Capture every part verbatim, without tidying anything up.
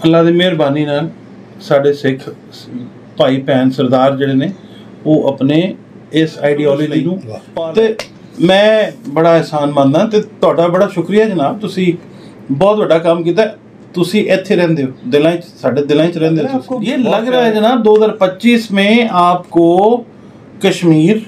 अल्लाह दी मेहरबानी नाल साडे सिख भाई भैन सरदार जिहड़े ने वो अपने इस आइडियोलॉजी नूं ते मैं बड़ा एहसान मानदा ते तुहाडा बड़ा शुक्रिया जनाब। तुसी बहुत वड्डा काम कीता। तुसी इत्थे रहंदे हो, दिलां च साडे दिलां च रहंदे हो। ये लग रहा है जनाब दो हज़ार पच्चीस में आपको कश्मीर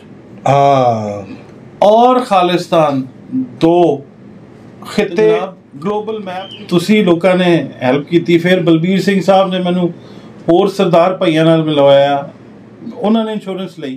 और खालिस्तान दो खिते ग्लोबल मैप तुसी लोगों ने हेल्प की। फिर बलबीर सिंह साहब ने मैनू होर सरदार भाइयों नाल मिलवाया, उन्होंने इंश्योरेंस ली।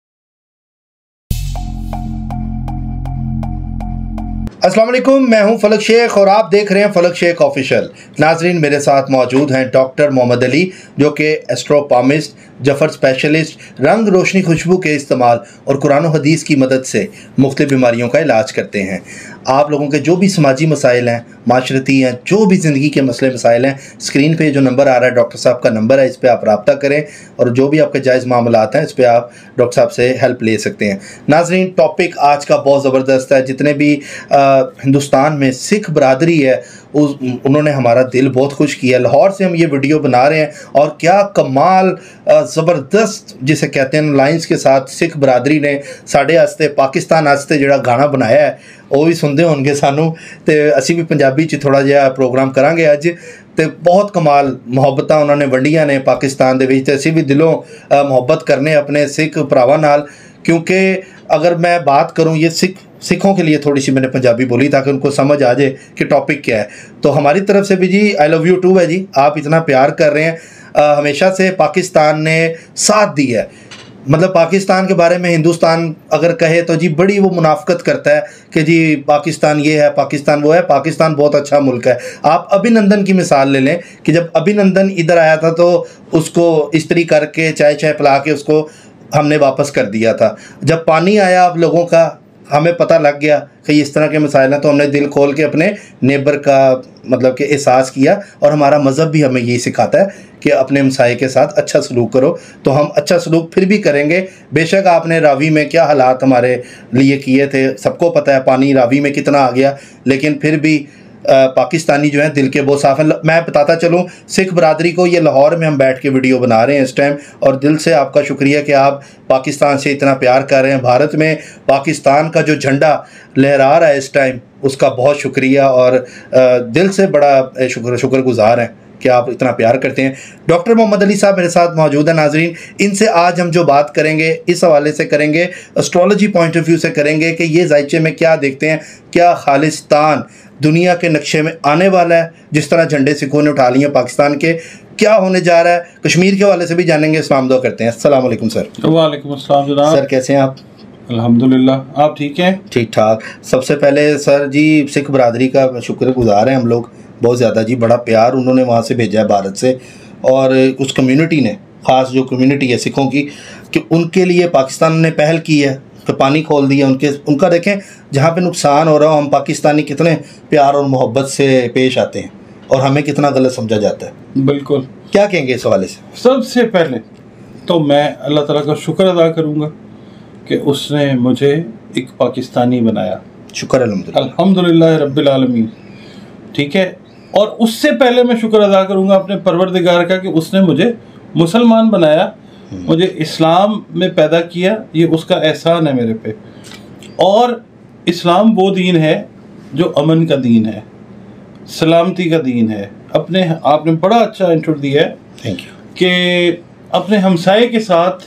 अस्सलाम वालेकुम, मैं हूं फलक शेख और आप देख रहे हैं फलक शेख ऑफिशियल। नाजरीन, मेरे साथ मौजूद हैं डॉक्टर मोहम्मद अली जो कि एस्ट्रोपामिस्ट, जफर स्पेशलिस्ट, रंग रोशनी खुशबू के इस्तेमाल और कुरान और हदीस की मदद से मुख्तलिफ बीमारियों का इलाज करते हैं। आप लोगों के जो भी समाजी मसाइल हैं, माशरती हैं, जो भी ज़िंदगी के मसले मसाइल हैं, स्क्रीन पे जो नंबर आ रहा है डॉक्टर साहब का नंबर है, इस पर आप रब्ता करें और जो भी आपके जायज़ मामलात हैं इस पर आप डॉक्टर साहब से हेल्प ले सकते हैं। नाजरीन, टॉपिक आज का बहुत ज़बरदस्त है। जितने भी हिंदुस्तान में सिख बरादरी है उस उन्होंने हमारा दिल बहुत खुश किया। लाहौर से हम ये वीडियो बना रहे हैं और क्या कमाल ज़बरदस्त जिसे कहते हैं लाइन्स के साथ सिख बरादरी ने साढ़े आस्ते पाकिस्तान आस्ते जिहड़ा गाना बनाया है वो भी सुनते होंगे सानू, तो असी भी पंजाबी च थोड़ा जिहा प्रोग्राम करांगे अज। तो बहुत कमाल मुहब्बतां उन्होंने वंडियां ने पाकिस्तान दे विच, ते असी भी दिलों मुहब्बत करने अपने सिख भरावां नाल। क्योंकि अगर मैं बात करूं, ये सिख सिखों के लिए थोड़ी सी मैंने पंजाबी बोली ताकि उनको समझ आ जाए कि टॉपिक क्या है। तो हमारी तरफ से भी जी आई लव यू टू है जी। आप इतना प्यार कर रहे हैं, आ, हमेशा से पाकिस्तान ने साथ दी है। मतलब पाकिस्तान के बारे में हिंदुस्तान अगर कहे तो जी बड़ी वो मुनाफकत करता है कि जी पाकिस्तान ये है, पाकिस्तान वो है। पाकिस्तान बहुत अच्छा मुल्क है। आप अभिनंदन की मिसाल ले लें कि जब अभिनंदन इधर आया था तो उसको इस्त्री करके चाय चाय पिला के उसको हमने वापस कर दिया था। जब पानी आया आप लोगों का, हमें पता लग गया कि इस तरह के मसाइल हैं, तो हमने दिल खोल के अपने नेबर का मतलब कि एहसास किया। और हमारा मज़हब भी हमें यही सिखाता है कि अपने हमसाये के साथ अच्छा सलूक करो। तो हम अच्छा सलूक फिर भी करेंगे। बेशक आपने रावी में क्या हालात हमारे लिए किए थे, सबको पता है पानी रावी में कितना आ गया, लेकिन फिर भी आ, पाकिस्तानी जो हैं दिल के बहुत साफ़ हैं। मैं बताता चलूँ सिख बरादरी को, ये लाहौर में हम बैठ के वीडियो बना रहे हैं इस टाइम, और दिल से आपका शुक्रिया कि आप पाकिस्तान से इतना प्यार कर रहे हैं। भारत में पाकिस्तान का जो झंडा लहरा रहा है इस टाइम, उसका बहुत शुक्रिया और आ, दिल से बड़ा शुक्र शुक्रगुजार हैं कि आप इतना प्यार करते हैं। डॉक्टर मोहम्मद अली साहब मेरे साथ मौजूद है। नाजरीन, इनसे आज हम जो बात करेंगे इस हवाले से करेंगे, एस्ट्रोलॉजी पॉइंट ऑफ व्यू से करेंगे कि ये जायचे में क्या देखते हैं, क्या खालिस्तान दुनिया के नक्शे में आने वाला है, जिस तरह झंडे सिखों ने उठा लिए पाकिस्तान के, क्या होने जा रहा है। कश्मीर के हवाले से भी जानेंगे। इस्लाम दुआ करते हैं। अस्सलाम वालेकुम सर। वालेकुम अस्सलाम जनाब। सर कैसे हैं आप? अल्हम्दुलिल्लाह, आप ठीक हैं? ठीक ठाक। सबसे पहले सर जी सिख बरादरी का शुक्रगुजार हैं हम लोग बहुत ज़्यादा जी। बड़ा प्यार उन्होंने वहाँ से भेजा है भारत से, और उस कम्युनिटी ने, ख़ास जो कम्युनिटी है सिखों की, कि उनके लिए पाकिस्तान ने पहल की है कि पानी खोल दिया उनके उनका। देखें जहाँ पे नुकसान हो रहा हो, हम पाकिस्तानी कितने प्यार और मोहब्बत से पेश आते हैं और हमें कितना गलत समझा जाता है। बिल्कुल। क्या कहेंगे इस हवाले से? सबसे पहले तो मैं अल्लाह ताला का शुक्र अदा करूँगा कि उसने मुझे एक पाकिस्तानी बनाया। शुक्र अल्हम्दुलिल्लाह अल्हम्दुलिल्लाह रब्बिल आलमीन। ठीक है। और उससे पहले मैं शुक्र अदा करूँगा अपने परवरदिगार का कि उसने मुझे मुसलमान बनाया, मुझे इस्लाम में पैदा किया। ये उसका एहसान है मेरे पे। और इस्लाम वो दीन है जो अमन का दीन है, सलामती का दीन है। अपने आपने बड़ा अच्छा इंट्रो दिया है, थैंक यू, कि अपने हमसाये के साथ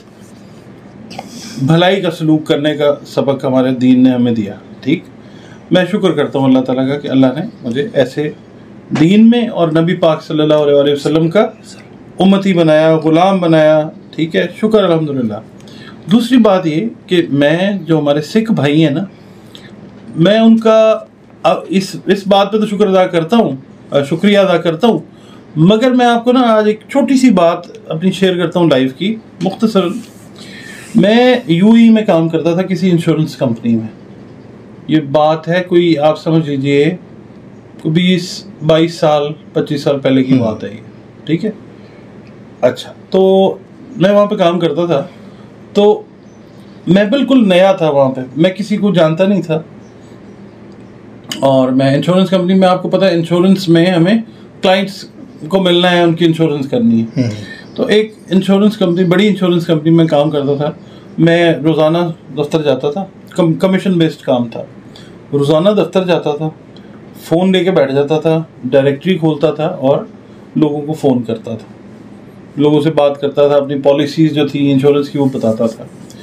भलाई का सलूक करने का सबक हमारे दीन ने हमें दिया। ठीक, मैं शुक्र करता हूँ अल्लाह ताला का कि अल्लाह ने मुझे ऐसे दीन में और नबी पाक सल्लल्लाहु अलैहि वसल्लम का उम्मती बनाया, ग़ुलाम बनाया। ठीक है, शुक्र अल्हम्दुलिल्लाह। दूसरी बात ये कि मैं जो हमारे सिख भाई हैं ना, मैं उनका इस इस बात पे तो शुक्र अदा करता हूँ, शुक्रिया अदा करता हूँ, मगर मैं आपको ना आज एक छोटी सी बात अपनी शेयर करता हूँ लाइफ की, मुख्तसर। मैं यूएई में काम करता था किसी इंश्योरेंस कंपनी में। ये बात है कोई आप समझ लीजिए कोई बीस बाईस साल पच्चीस साल पहले की बात है ये। ठीक है, अच्छा, तो मैं वहाँ पे काम करता था, तो मैं बिल्कुल नया था वहाँ पे, मैं किसी को जानता नहीं था। और मैं इंश्योरेंस कंपनी में, आपको पता है इंश्योरेंस में हमें क्लाइंट्स को मिलना है, उनकी इंश्योरेंस करनी है। तो एक इंश्योरेंस कंपनी, बड़ी इंश्योरेंस कंपनी में काम करता था मैं। रोज़ाना दफ्तर जाता था, कम, कमीशन बेस्ड काम था। रोज़ाना दफ्तर जाता था, फ़ोन लेके बैठ जाता था, डायरेक्टरी खोलता था और लोगों को फ़ोन करता था, लोगों से बात करता था, अपनी पॉलिसीज़ जो थी इंश्योरेंस की वो बताता था।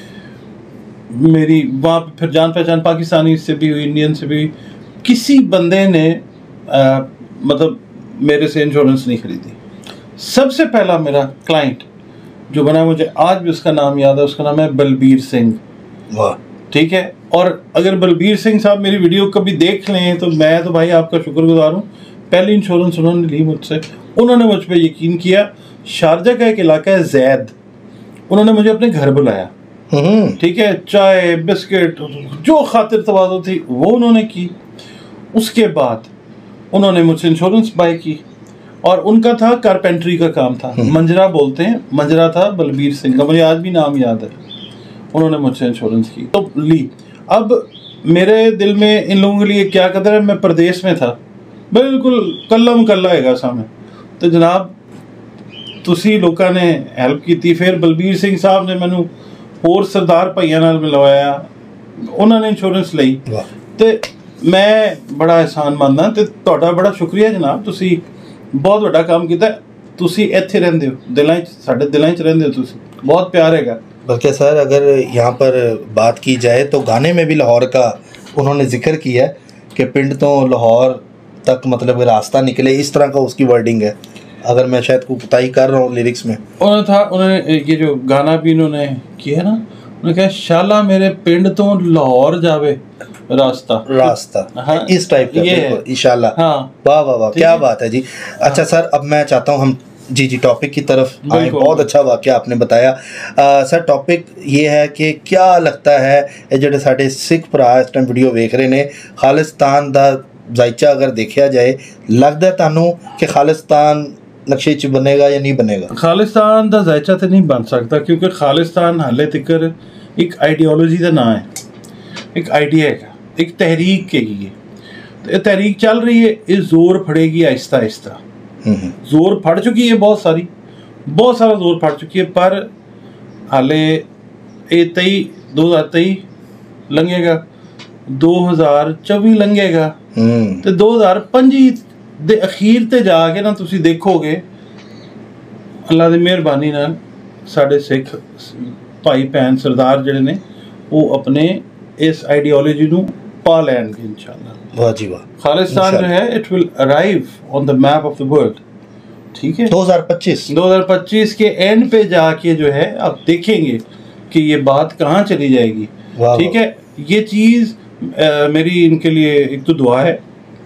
मेरी वहाँ पे फिर जान पहचान पाकिस्तानी से भी हुई, इंडियन से भी। किसी बंदे ने आ, मतलब मेरे से इंश्योरेंस नहीं खरीदी। सबसे पहला मेरा क्लाइंट जो बना, मुझे आज भी उसका नाम याद है, उसका नाम है बलबीर सिंह। वाह, ठीक है। और अगर बलबीर सिंह साहब मेरी वीडियो कभी देख लें तो मैं तो भाई आपका शुक्रगुजार हूँ। पहली इंश्योरेंस उन्होंने ली मुझसे, उन्होंने मुझ पर यकीन किया। शारजा का एक इलाका है जैद, उन्होंने मुझे अपने घर बुलाया, ठीक है, चाय बिस्किट जो खातिर तवाज़ो थी वो उन्होंने की। उसके बाद उन्होंने मुझसे इंश्योरेंस बाय की और उनका था कारपेंट्री का काम था, मंजरा बोलते हैं, मंजरा था बलबीर सिंह का, मुझे आज भी नाम याद है। उन्होंने मुझसे इंश्योरेंस की तो ली। अब मेरे दिल में इन लोगों के लिए क्या कदर है, मैं प्रदेश में था, बिल्कुल कल्ला मकल्ला हैगा सामने। तो जनाब तुसी लोगों ने हेल्प की थी। फिर बलबीर सिंह साहब ने मैनू होर सरदार भाइयों नाल मिलवाया, उन्होंने इंश्योरेंस ली। ते मैं बड़ा एहसान मानदा ते तुहाडा बड़ा शुक्रिया जनाब, तुसी बहुत बड़ा काम किया। तुसी इत्थे रहिंदे हो, दिलां च साडे दिलां च रहिंदे हो, तुसी बहुत प्यार हैगा। बल्कि सर अगर यहाँ पर बात की जाए तो गाने में भी लाहौर का उन्होंने जिक्र किया है कि पिंड तो लाहौर तक मतलब रास्ता निकले, इस तरह का उसकी वर्डिंग है। अगर मैं शायद कोई कुताही कर रहा हूँ लिरिक्स में। उन्होंने था उन्होंने ये जो गाना भी उन्होंने किया ना, उन्होंने कहा शाला मेरे पिंड तो लाहौर जावे रास्ता रास्ता हाँ, इस टाइप का ये इंशाल्लाह। हाँ, वाह वाह वाह, क्या बात है जी। हाँ। अच्छा सर, अब मैं चाहता हूँ हम जी जी टॉपिक की तरफ आए। बहुत अच्छा वाकया आपने बताया। आ, सर टॉपिक ये है कि क्या लगता है ये जो साढ़े सिख भरा इस टाइम वीडियो वेख रहे ने, खालिस्तान दा जायचा अगर देखा जाए, लगता है तुहानू कि खालिस्तान नक्शे च बनेगा या नहीं बनेगा? खालिस्तान दा जायचा तो नहीं बन सकता, क्योंकि खालिस्तान हाले तिकर एक आइडियोलॉजी का नाम है, एक आइडिया है, एक तहरीक के ही है। तो ये तहरीक चल रही है, ये जोर फड़ेगी आहिस्ता आहिस्ता। जोर फड़ चुकी है, बहुत सारी बहुत सारा जोर फड़ चुकी है, पर हाले ये तई दो हज़ार तेई लंघेगा, दो हज़ार चौबी लंघेगा, तो दो हज़ार पंजी दे अखीर ते जाके ना तुसी देखोगे अल्लाह दी मेहरबानी नाल साडे सिख भाई भैन सरदार जिहड़े ने वो अपने इस आइडियोलॉजी नू पा लैणगे इंशाअल्लाह। वाह जी वाह। खालिस्तान जो है it will arrive on the map of the world. ठीक है, दो हज़ार पच्चीस दो हज़ार पच्चीस के एंड पे जाके जो है आप देखेंगे कि ये बात कहाँ चली जाएगी। ठीक है, ये चीज़ मेरी इनके लिए एक तो दुआ है,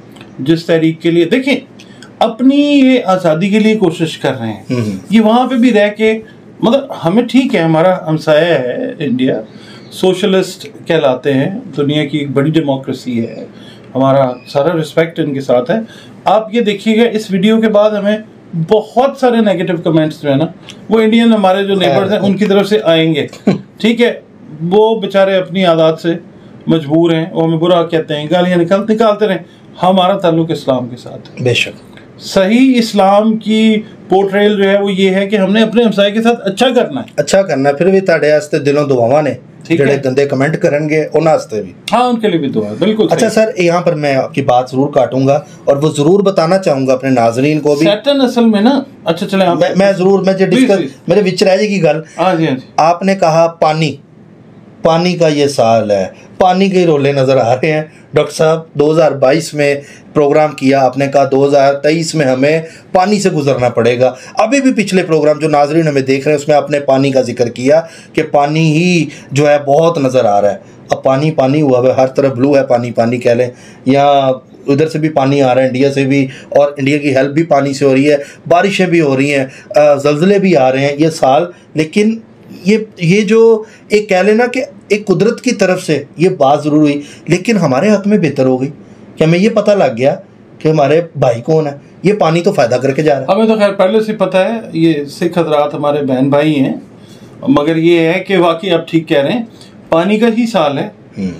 जिस तहरीक के लिए देखें अपनी ये आज़ादी के लिए कोशिश कर रहे हैं, ये वहाँ पे भी रह के मतलब हमें ठीक है, हमारा हमसाया है इंडिया, सोशलिस्ट कहलाते हैं, दुनिया की एक बड़ी डेमोक्रेसी है, हमारा सारा रिस्पेक्ट इनके साथ है। आप ये देखिएगा इस वीडियो के बाद हमें बहुत सारे नेगेटिव कमेंट्स जो है ना वो इंडियन हमारे जो नेबर्स हैं उनकी तरफ से आएंगे। ठीक है, वो बेचारे अपनी आदत से मजबूर हैं, वो हमें बुरा कहते हैं, गालियाँ निकाल निकालते रहें, हमारा ताल्लुक इस्लाम के साथ है। बेशक सही इस्लाम की पोर्ट्रेल जो है वो ये है कि हमने अपने हमसाये के साथ अच्छा करना है, अच्छा करना है। फिर भी ताड़े वास्ते दिलों दुआवां ने जेड़े गंदे कमेंट करेंगे उन्हां वास्ते भी, हाँ उनके लिए भी दुआ, बिल्कुल। अच्छा सर, यहाँ पर मैं आपकी बात जरूर काटूंगा और वो जरूर बताना चाहूंगा अपने नाजरीन को भी। सैटन असल में ना, अच्छा चले मैं, मैं जरूर मैं जो डिस्कस मेरे विच रह जाएगी गल। हाँ जी हाँ जी। आपने कहा पानी पानी का ये साल है, पानी के रोले नज़र आ रहे हैं डॉक्टर साहब। दो हज़ार बाईस में प्रोग्राम किया आपने, कहा दो हज़ार तेईस में हमें पानी से गुजरना पड़ेगा। अभी भी पिछले प्रोग्राम जो नाजरीन हमें देख रहे हैं उसमें आपने पानी का जिक्र किया कि पानी ही जो है बहुत नज़र आ रहा है। अब पानी पानी हुआ है, हर तरफ ब्लू है, पानी पानी कह लें, या उधर से भी पानी आ रहा है, इंडिया से भी, और इंडिया की हेल्प भी पानी से हो रही है, बारिशें भी हो रही हैं, ज़लज़ले भी आ रहे हैं ये साल। लेकिन ये ये जो एक कह लेना कि एक कुदरत की तरफ से ये बात ज़रूर हुई, लेकिन हमारे हक़ में बेहतर हो गई कि हमें ये पता लग गया कि हमारे भाई कौन है, ये पानी तो फ़ायदा करके जा रहा है। हमें तो खैर पहले से पता है, ये सिख हज़रात हमारे बहन भाई हैं, मगर ये है कि वाकई आप ठीक कह रहे हैं, पानी का ही साल है।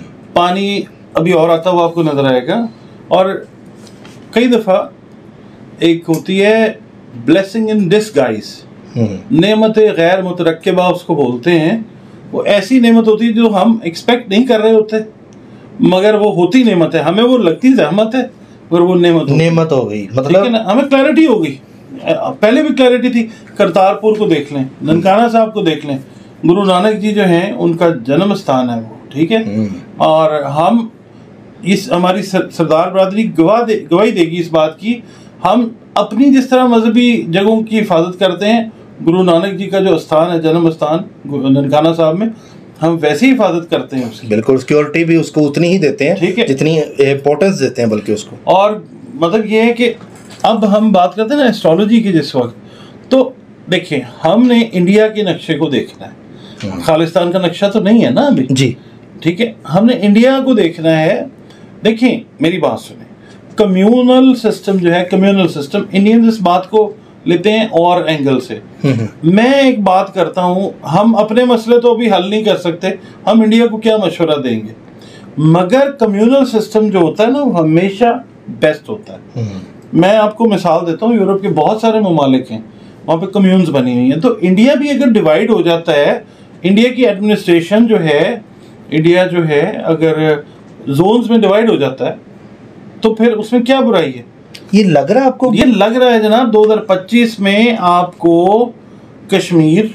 पानी अभी और आता हुआ आपको नज़र आएगा। और कई दफ़ा एक होती है ब्लेसिंग इन डिसगाइज, नेमत गैर मुतरक्किबा उसको बोलते हैं। वो ऐसी नेमत होती है जो हम एक्सपेक्ट नहीं कर रहे होते, मगर वो होती नेमत है, हमें वो लगती जहमत है और वो नेमत नेमत हो गई। मतलब लेकिन हमें क्लैरिटी हो गई, पहले भी क्लैरिटी थी। करतारपुर को देख लें, ननकाना साहब को देख लें, गुरु नानक जी जो हैं उनका जन्म स्थान है वो, ठीक है। और हम इस हमारी सरदार बरादरी गवाह दे गवाही देगी इस बात की, हम अपनी जिस तरह मजहबी जगहों की हिफाजत करते हैं, गुरु नानक जी का जो स्थान है जन्म स्थान ननकाना साहब में, हम वैसे ही हिफाजत करते हैं उसकी। बिल्कुल, सिक्योरिटी भी उसको उतनी ही देते हैं, ठीक है, जितनी इम्पोर्टेंस देते हैं बल्कि उसको। और मतलब ये है कि अब हम बात करते हैं ना एस्ट्रोलॉजी की जिस वक्त, तो देखिए हमने इंडिया के नक्शे को देखना है, खालिस्तान का नक्शा तो नहीं है ना अभी जी, ठीक है, हमने इंडिया को देखना है। देखिए मेरी बात सुने, कम्यूनल सिस्टम जो है, कम्यूनल सिस्टम, इंडियंस इस बात को लेते हैं और एंगल से। मैं एक बात करता हूं, हम अपने मसले तो अभी हल नहीं कर सकते, हम इंडिया को क्या मशवरा देंगे, मगर कम्यूनल सिस्टम जो होता है ना वो हमेशा बेस्ट होता है। मैं आपको मिसाल देता हूँ, यूरोप के बहुत सारे ममालिक हैं वहाँ पे कम्यून्स बनी हुई हैं, तो इंडिया भी अगर डिवाइड हो जाता है, इंडिया की एडमिनिस्ट्रेशन जो है, इंडिया जो है अगर जोन्स में डिवाइड हो जाता है तो फिर उसमें क्या बुराई है? ये लग रहा है आपको? ये लग रहा है जनाब, दो हज़ार पच्चीस में आपको कश्मीर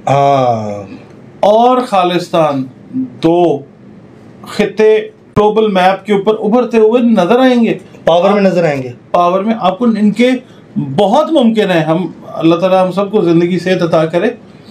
और खालिस्तान दो खिते ग्लोबल मैप के ऊपर उभरते हुए नजर आएंगे, पावर में नजर आएंगे। पावर में आपको इनके बहुत मुमकिन है, हम अल्लाह ताला हम सबको जिंदगी सेहत अता करे,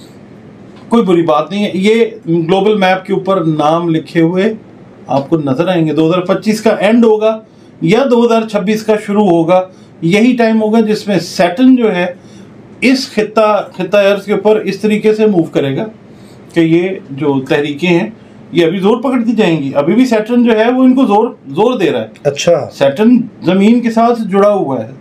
कोई बुरी बात नहीं है, ये ग्लोबल मैप के ऊपर नाम लिखे हुए आपको नजर आएंगे। दो हज़ार पच्चीस का एंड होगा या दो हज़ार छब्बीस का शुरू होगा, यही टाइम होगा जिसमें सैटर्न जो है इस खिता खिता अर्ज के ऊपर इस तरीके से मूव करेगा कि ये जो तहरीकें हैं ये अभी जोर पकड़ती जाएंगी। अभी भी सैटर्न जो है वो इनको जोर जोर दे रहा है। अच्छा, सैटर्न जमीन के साथ जुड़ा हुआ है,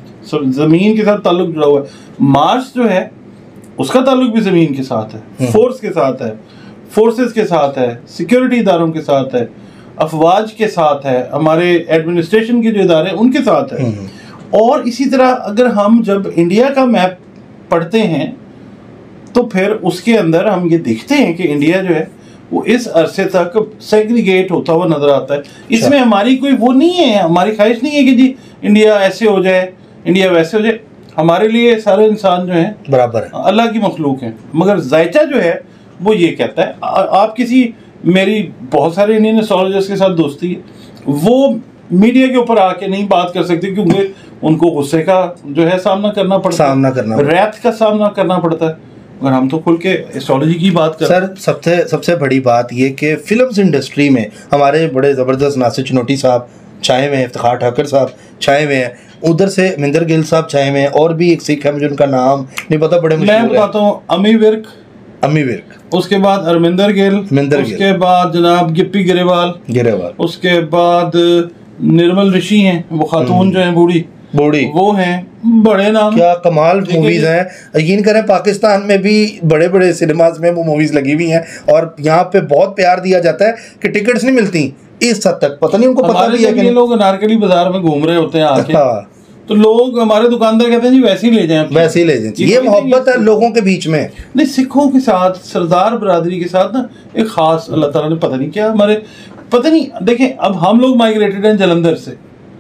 जमीन के साथ ताल्लुक जुड़ा हुआ है। मार्स जो है उसका ताल्लुक भी जमीन के साथ है, फोर्स के साथ है, फोर्सेस के साथ है, सिक्योरिटी इदारों के साथ है, अफवाज के साथ है, हमारे एडमिनिस्ट्रेशन के जो इदारे हैं उनके साथ है। और इसी तरह अगर हम जब इंडिया का मैप पढ़ते हैं तो फिर उसके अंदर हम ये देखते हैं कि इंडिया जो है वो इस अरसे तक सेग्रीगेट होता हुआ नजर आता है। इसमें हमारी कोई वो नहीं है, हमारी ख्वाहिश नहीं है कि जी इंडिया ऐसे हो जाए, इंडिया वैसे हो जाए। हमारे लिए सारे इंसान जो हैं बराबर है, अल्लाह की मखलूक हैं, मगर जायचा जो है वो ये कहता है। आ, आप किसी, मेरी बहुत सारे इंडियन एस्ट्रोलॉजर्स के साथ दोस्ती है, वो मीडिया के ऊपर आके नहीं बात कर सकते क्योंकि उनको गुस्से का जो है सामना करना पड़ता है, सामना करना रैत का सामना करना पड़ता है, मगर हम तो खुल के एस्ट्रोलॉजी की बात कर। सर सबसे सबसे बड़ी बात ये कि फिल्म्स इंडस्ट्री में हमारे बड़े ज़बरदस्त नासिर चिनोटी साहब छाए हुए हैं, इफ्तिखार ठाकर साहब छाए हुए हैं, उधर से मिंदर गिल साहब छाए हुए हैं, और भी एक सिख है मुझे उनका नाम नहीं पता, बड़े मशहूर मैं बताता हूँ, अमी विर्क, अमी विर्क, उसके बाद अरमिंदर गिल, उसके बाद जनाब गिप्पी गिरेवाल गिरेवाल उसके बाद निर्मल ऋषि हैं, वो खातून जो है बूढ़ी बूढ़ी, वो हैं, बड़े नाम, क्या कमाल मूवीज हैं। यकीन करें पाकिस्तान में भी बड़े बड़े सिनेमाज में वो मूवीज लगी हुई हैं और यहाँ पे बहुत प्यार दिया जाता है कि टिकट्स नहीं मिलती इस हद तक, पता नहीं उनको पता भी है कि ये लोग अनारकली बाजार में घूम रहे होते हैं आके, हाँ। तो लोग हमारे दुकानदार कहते हैं जी वैसे ही ले जाएं, वैसे ही ले जाएं। ये मोहब्बत है लोगों के बीच में। नहीं, सिखों के साथ, सरदार बरादरी के साथ ना एक खास अल्लाह ताला ने पता नहीं क्या हमारे, पता नहीं, देखें अब हम लोग माइग्रेटेड हैं जलंधर से,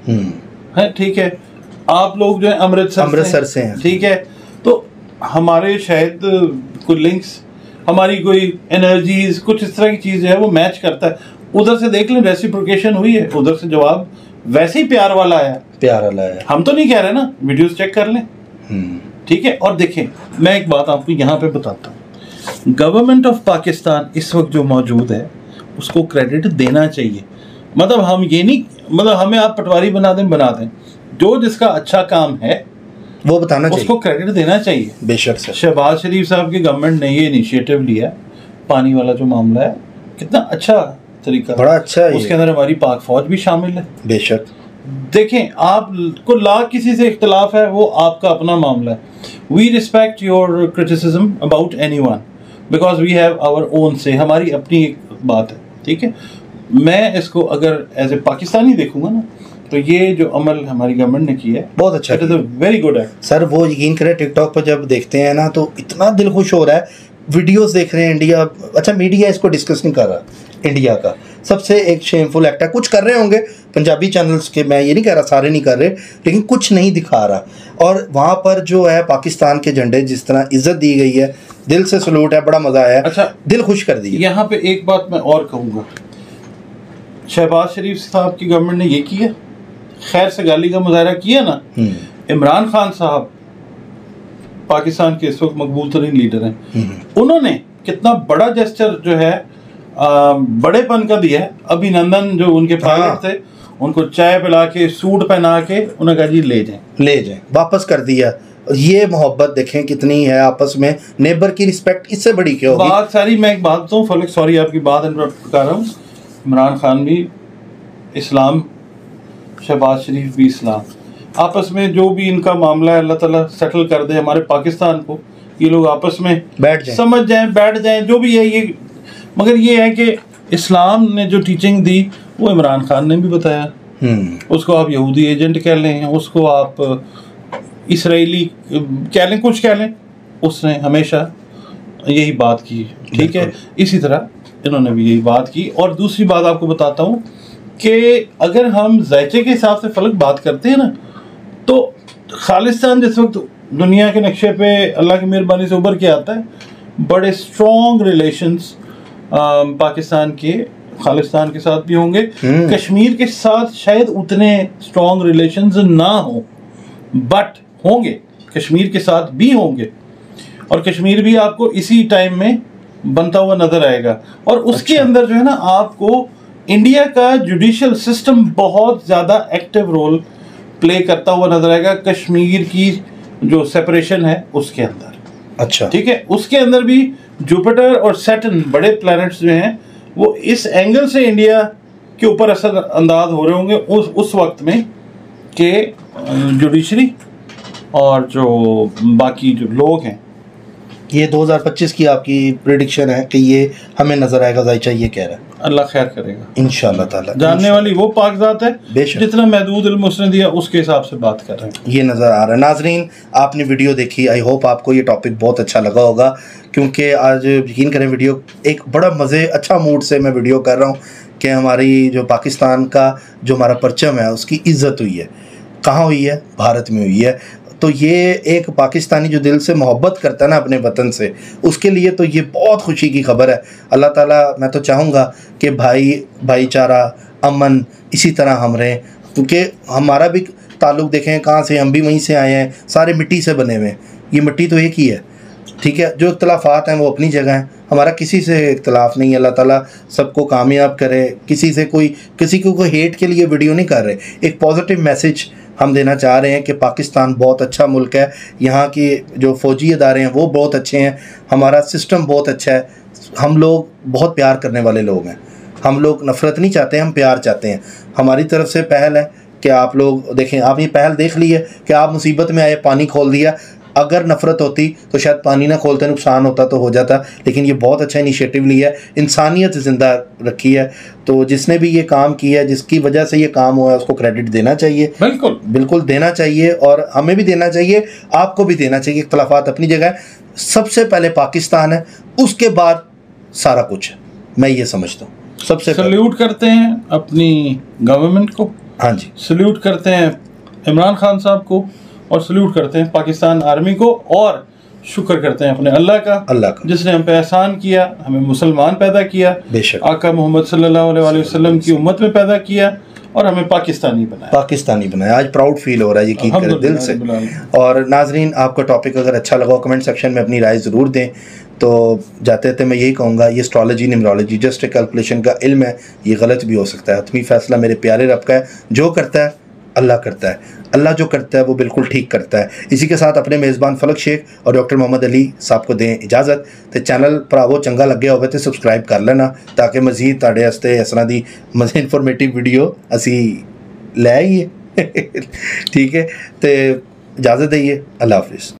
है ठीक है, आप लोग जो है अमृतसर अमृतसर से हैं, ठीक है, तो हमारे शायद कोई लिंक्स, हमारी कोई एनर्जीज, कुछ इस तरह की चीज है वो मैच करता है। उधर से देख लें रेसिप्रोकेशन हुई है, उधर से जवाब वैसे ही प्यार वाला आया, प्यार वाला आया, हम तो नहीं कह रहे ना, वीडियोस चेक कर लें, ठीक है। और देखें मैं एक बात आपको यहाँ पे बताता हूँ, गवर्नमेंट ऑफ पाकिस्तान इस वक्त जो मौजूद है उसको क्रेडिट देना चाहिए। मतलब हम ये नहीं, मतलब हमें आप पटवारी बना दें बना दें, जो जिसका अच्छा काम है वो बताना चाहिए, उसको क्रेडिट देना चाहिए। बेशक सर, शहबाज शरीफ साहब की गवर्नमेंट ने ये इनिशिएटिव लिया, पानी वाला जो मामला है, कितना अच्छा तरीका, बड़ा अच्छा है, उसके अंदर हमारी पाक फौज भी शामिल है। बेशक देखें, आपको लाख किसी से इख्तलाफ है, वो आपका अपना मामला है। We respect your criticism about anyone because we have our own say, हमारी अपनी एक बात है, ठीक है। मैं इसको अगर एज ए पाकिस्तानी देखूंगा ना, तो ये जो अमल हमारी गवर्नमेंट ने किया है बहुत अच्छा, it is a very good act sir. वो यकीन करें टिकटॉक पर जब देखते हैं ना तो इतना दिल खुश हो रहा है, वीडियोस देख रहे हैं इंडिया, अच्छा मीडिया इसको डिस्कस नहीं कर रहा, इंडिया का सबसे एक शेमफुल एक्ट है। कुछ कर रहे होंगे पंजाबी चैनल्स के, मैं ये नहीं कह रहा सारे नहीं कर रहे, लेकिन कुछ नहीं दिखा रहा। और वहाँ पर जो है पाकिस्तान के झंडे जिस तरह इज्जत दी गई है, दिल से सलूट है, बड़ा मज़ा आया। अच्छा, दिल खुश कर दिया। यहाँ पे एक बात मैं और कहूँगा, शहबाज शरीफ साहब की गवर्नमेंट ने ये किया, खैर से गाली का मुजाहरा किया ना। इमरान खान साहब पाकिस्तान के इस वक्त मकबूल तरीन लीडर हैं, उन्होंने कितना बड़ा जेस्चर जो है आ, बड़ेपन का दिया है। अभिनंदन जो उनके पायलट थे, उनको चाय पिला के सूट पहना के उन्होंने कहा जी ले जाएं ले जाएं वापस कर दिया। ये मोहब्बत देखें कितनी है आपस में, नेबर की रिस्पेक्ट इससे बड़ी क्या होगी। बात सारी, मैं एक बात बताऊँ फलक, सॉरी आपकी बात इंटरप्ट कर रहा हूँ, इमरान खान भी इस्लाम, शहबाज शरीफ भी इस्लाम, आपस में जो भी इनका मामला है अल्लाह ताला सेटल कर दे हमारे पाकिस्तान को, ये लोग आपस में बैठ जाएं, समझ जाएं, बैठ जाएं, जो भी है ये। मगर ये है कि इस्लाम ने जो टीचिंग दी वो इमरान खान ने भी बताया, उसको आप यहूदी एजेंट कह लें, उसको आप इसराइली कह लें, कुछ कह लें, उसने हमेशा यही बात की, ठीक है। इसी तरह इन्होंने भी यही बात की। और दूसरी बात आपको बताता हूँ कि अगर हम जायचे के हिसाब से फलक बात करते हैं ना, तो खालिस्तान जिस वक्त दुनिया के नक्शे पे अल्लाह की मेहरबानी से उभर के आता है, बड़े स्ट्रॉन्ग रिलेशंस पाकिस्तान के खालिस्तान के साथ भी होंगे, कश्मीर के साथ शायद उतने स्ट्रॉन्ग रिलेशंस ना हो, बट होंगे, कश्मीर के साथ भी होंगे। और कश्मीर भी आपको इसी टाइम में बनता हुआ नजर आएगा। और उसके अच्छा। अंदर जो है ना, आपको इंडिया का जुडिशियल सिस्टम बहुत ज़्यादा एक्टिव रोल प्ले करता हुआ नजर आएगा कश्मीर की जो सेपरेशन है उसके अंदर। अच्छा, ठीक है। उसके अंदर भी जुपिटर और सैटर्न बड़े प्लैनेट्स जो हैं वो इस एंगल से इंडिया के ऊपर असर अंदाज हो रहे होंगे उस उस वक्त में कि जुडिशरी और जो बाकी जो लोग हैं। ये दो हज़ार पच्चीस की आपकी प्रेडिक्शन है कि ये हमें नजर आएगा, जायचा ये कह रहा है। अल्लाह खैर करेगा इंशाल्लाह ताला। जानने वाली वो पाकज़ात है, जितना महदूद इल्म उसने दिया उसके हिसाब से बात कर रहे हैं। ये नज़र आ रहा है। नाजरीन, आपने वीडियो देखी, आई होप आपको ये टॉपिक बहुत अच्छा लगा होगा, क्योंकि आज यकीन करें वीडियो एक बड़ा मज़े अच्छा मूड से मैं वीडियो कर रहा हूँ कि हमारी जो पाकिस्तान का जो हमारा परचम है उसकी इज़्ज़त हुई है। कहाँ हुई है? भारत में हुई है। तो ये एक पाकिस्तानी जो दिल से मोहब्बत करता है ना अपने वतन से, उसके लिए तो ये बहुत खुशी की खबर है। अल्लाह ताला, मैं तो चाहूँगा कि भाई भाईचारा, अमन इसी तरह हम रहें, क्योंकि हमारा भी ताल्लुक़ देखें कहाँ से, हम भी वहीं से आए हैं, सारे मिट्टी से बने हुए हैं, ये मिट्टी तो एक ही है, ठीक है। जो इख्तलाफात हैं वो अपनी जगह हैं, हमारा किसी से इख्तलाफ नहीं है। अल्लाह ताला सबको कामयाब करे। किसी से कोई किसी को कोई हेट के लिए वीडियो नहीं कर रहे, एक पॉजिटिव मैसेज हम देना चाह रहे हैं कि पाकिस्तान बहुत अच्छा मुल्क है, यहाँ की जो फ़ौजी अदारे हैं वो बहुत अच्छे हैं, हमारा सिस्टम बहुत अच्छा है, हम लोग बहुत प्यार करने वाले लोग हैं, हम लोग नफ़रत नहीं चाहते, हम प्यार चाहते हैं। हमारी तरफ से पहल है कि आप लोग देखें, आप ये पहल देख ली है कि आप मुसीबत में आए, पानी खोल दिया। अगर नफ़रत होती तो शायद पानी ना खोलते, नुकसान होता तो हो जाता, लेकिन ये बहुत अच्छा इनिशिएटिव लिया है, इंसानियत ज़िंदा रखी है। तो जिसने भी ये काम किया है, जिसकी वजह से ये काम हुआ है, उसको क्रेडिट देना चाहिए, बिल्कुल बिल्कुल देना चाहिए, और हमें भी देना चाहिए, आपको भी देना चाहिए। इख्तलाफात अपनी जगह है, सबसे पहले पाकिस्तान है, उसके बाद सारा कुछ है, मैं ये समझता हूँ। सबसे सल्यूट करते हैं अपनी गवर्नमेंट को, हाँ जी, सल्यूट करते हैं इमरान खान साहब को, और सल्यूट करते हैं पाकिस्तान आर्मी को, और शुक्र करते हैं अपने अल्लाह का अल्लाह का जिसने हम पे एहसान किया, हमें मुसलमान पैदा किया, बेशक आका आका मोहम्मद सल्लल्लाहु अलैहि वसल्लम की उम्मत में पैदा किया, और हमें पाकिस्तानी बनाया पाकिस्तानी बनाया। आज प्राउड फील हो रहा है, यकीन करें दिल से। और नाजरीन, आपका टॉपिक अगर अच्छा लगा, कमेंट सेक्शन में अपनी राय ज़रूर दें। तो जाते थे मैं यही कहूँगा, ये एस्ट्रोलॉजी न्यूमरोलॉजी जस्ट एक कैलकुलेशन का इल्म है, ये गलत भी हो सकता है। हतमी फैसला मेरे प्यारे रब का है, जो करता है अल्लाह करता है, अल्लाह जो करता है वो बिल्कुल ठीक करता है। इसी के साथ अपने मेज़बान फलक शेख और डॉक्टर मोहम्मद अली साहब को दें इजाज़त। तो चैनल भरावो चंगा लगे होवे तो सबसक्राइब कर लेना, ताकि मज़ीद तुहाडे वास्ते इस तरह दी मज़े इन्फॉर्मेटिव वीडियो असी लै आइए ठीक है। तो इजाज़त दईए, अल्लाह हाफिज़।